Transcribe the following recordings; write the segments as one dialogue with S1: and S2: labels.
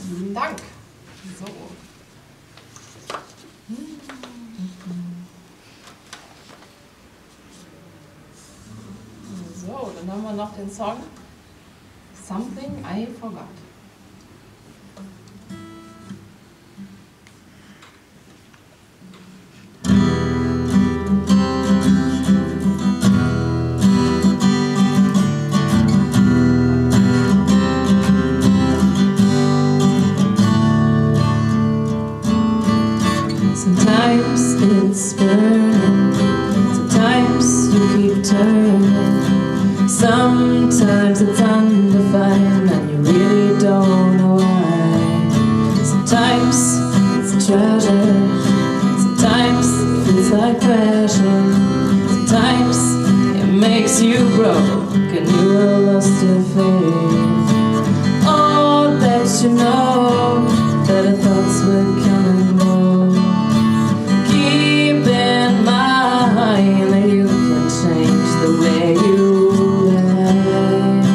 S1: Vielen Dank. So. So, dann haben wir noch den Song Something I Forgot.
S2: Sometimes it's burning, sometimes you keep turning, sometimes it's undefined and you really don't know why. Sometimes it's a treasure, sometimes it feels like crashing, sometimes it makes you broke and you have lost your faith. Oh, that you know that the thoughts would come and go. Keep in mind that you can change the way you act.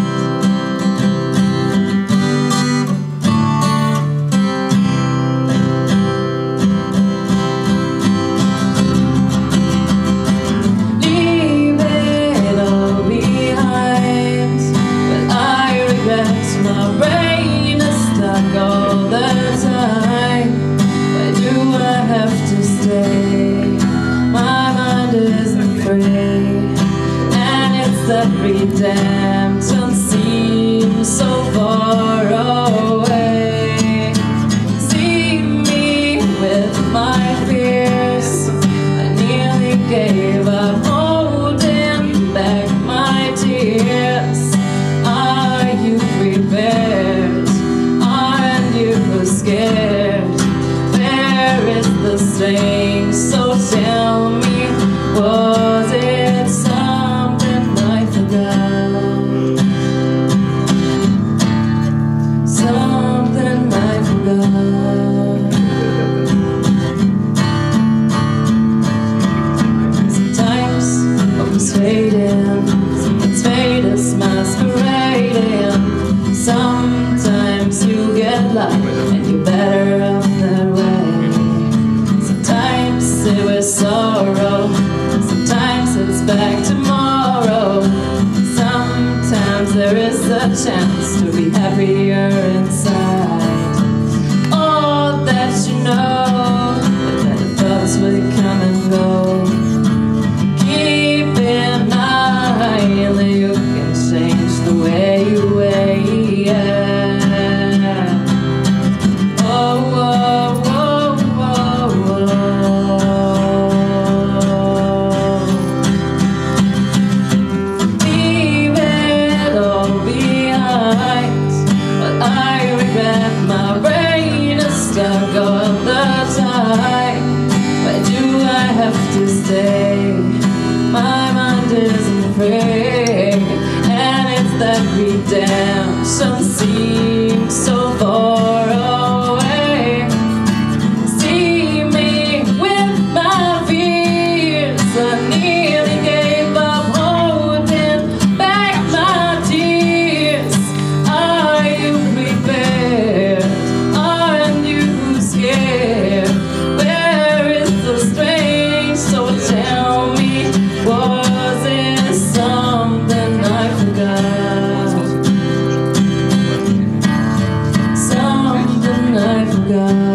S2: Leave it all behind, but I regret my brain is stuck all the time. Why do I have to stay? My mind isn't free, and it's that redemption seems so far away. See me with my fears, I nearly gave up holding back my tears. Are you prepared? Aren't you scared? Where is the sting? So tell me, was it something I forgot? Something I forgot. Sometimes hope's fading, someone's fate is masquerading. Sometimes you get luck and you're better off that way. Sometimes it was sorrow, sometimes it's back tomorrow. Sometimes there is a chance to be happier inside. Oh, that you know that the thoughts will come and go. Keep in mind that you can change the way you act. Oh, oh, oh, oh, oh. Leave it all behind, but I regret my brain is stuck all the time. Why do I have to stay? My mind isn't free, and it's that redemption seems so far away. See me with my fears, I nearly gave up holding back my tears. Are you prepared? Aren't you scared? Where is the strength? So tell me, was it something I forgot? Something I forgot.